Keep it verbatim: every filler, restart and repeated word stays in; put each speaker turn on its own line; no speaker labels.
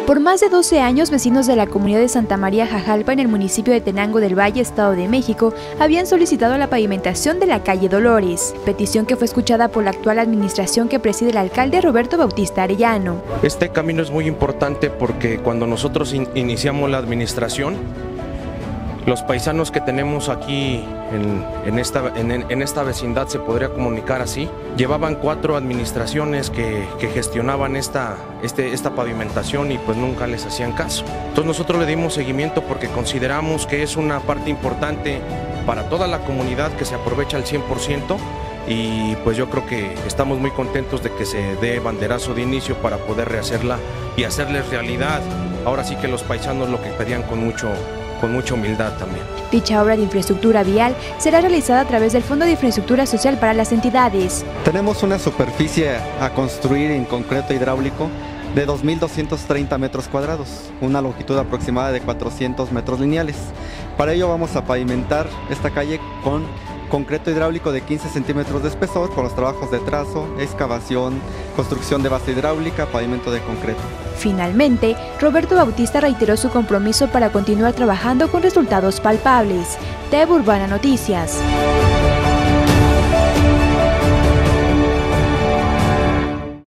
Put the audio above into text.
Por más de doce años, vecinos de la comunidad de Santa María Jajalpa, en el municipio de Tenango del Valle, Estado de México, habían solicitado la pavimentación de la calle Dolores, petición que fue escuchada por la actual administración que preside el alcalde Roberto Bautista Arellano.
Este camino es muy importante porque cuando nosotros in iniciamos la administración, los paisanos que tenemos aquí en, en, esta, en, en esta vecindad, se podría comunicar así, llevaban cuatro administraciones que, que gestionaban esta, este, esta pavimentación y pues nunca les hacían caso. Entonces nosotros le dimos seguimiento porque consideramos que es una parte importante para toda la comunidad que se aprovecha al cien por ciento y pues yo creo que estamos muy contentos de que se dé banderazo de inicio para poder rehacerla y hacerles realidad. Ahora sí que los paisanos lo que pedían con mucho con mucha humildad también.
Dicha obra de infraestructura vial será realizada a través del Fondo de Infraestructura Social para las entidades.
Tenemos una superficie a construir en concreto hidráulico de dos mil doscientos treinta metros cuadrados, una longitud aproximada de cuatrocientos metros lineales. Para ello vamos a pavimentar esta calle con concreto hidráulico de quince centímetros de espesor con los trabajos de trazo, excavación, construcción de base hidráulica, pavimento de concreto.
Finalmente, Roberto Bautista reiteró su compromiso para continuar trabajando con resultados palpables. T V Urbana Noticias.